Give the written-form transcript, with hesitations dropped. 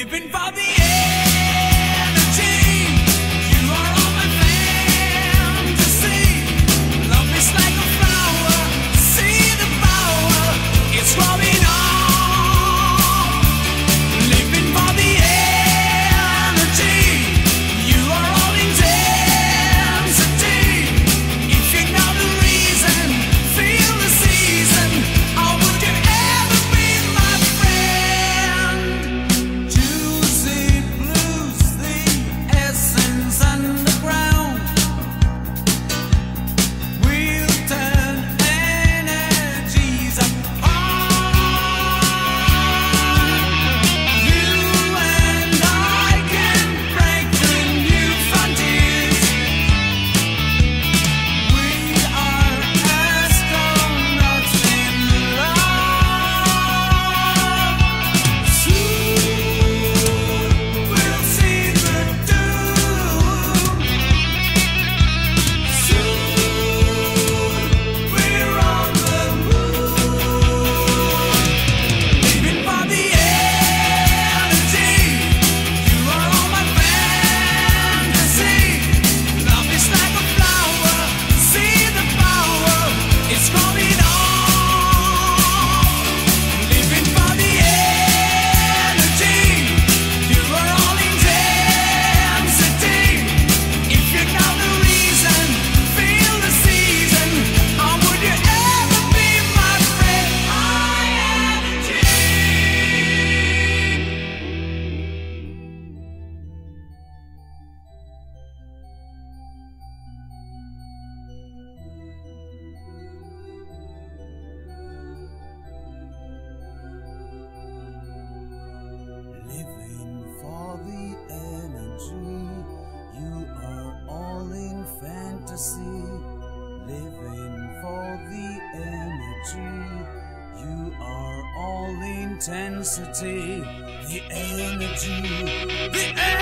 living for the energy. You are all my fantasy. Love is like a flower, see the power, it's growing on. Living for the energy. You are all intensity. If you know the reason, feel the season. How would you ever be my friend? Juicy blues, the essence underground. We'll turn energies apart. You and I can break the new frontiers. We are astronauts in love. Soon we'll see the doom. Soon we're on the moon. Living for the energy. You are all my fantasy. Love is like a flower, see the power, it's growing on. Living for the energy. You are all intensity. If you know the reason, feel the season. How would you ever be my friend? My energy. Living for the energy. You are all in fantasy. Living for the energy. You are all intensity. The energy. The energy.